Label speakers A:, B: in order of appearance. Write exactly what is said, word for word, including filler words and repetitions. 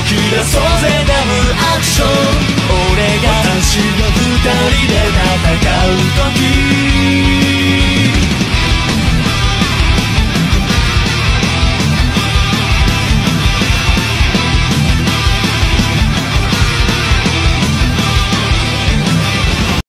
A: き出そうぜダブルアクション。俺が私が二人で戦う時